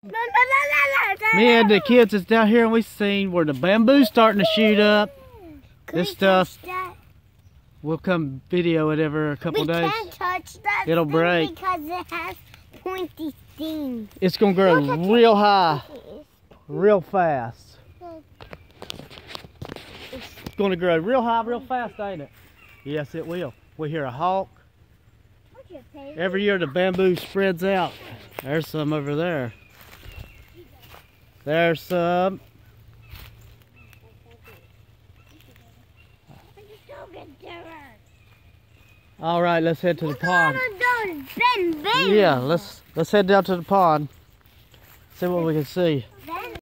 Me and the kids is down here and we seen where the bamboo's starting to shoot up. This stuff, we'll come video it every couple days. We can't touch that. It'll break because it has pointy things. It's gonna grow real high, real fast. It's gonna grow real high, real fast, ain't it? Yes, it will. We hear a hawk. Every year the bamboo spreads out. There's some over there. There's some. All right, let's head to the pond. Yeah, let's head down to the pond. See what we can see.